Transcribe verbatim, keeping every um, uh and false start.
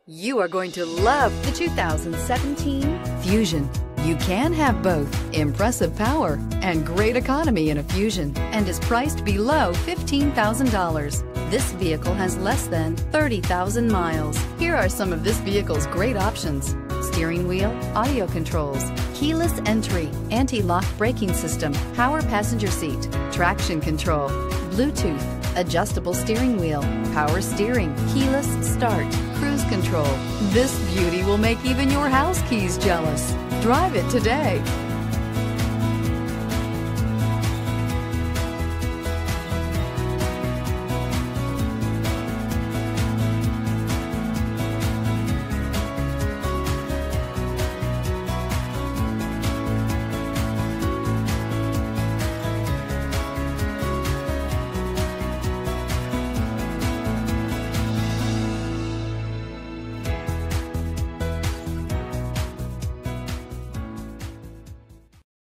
You are going to love the two thousand seventeen Fusion. You can have both impressive power and great economy in a Fusion and is priced below fifteen thousand dollars. This vehicle has less than thirty thousand miles. Here are some of this vehicle's great options: steering wheel audio controls, keyless entry, anti-lock braking system, power passenger seat, traction control, Bluetooth, adjustable steering wheel, power steering, keyless start, cruise control. This beauty will make even your house keys jealous. Drive it today.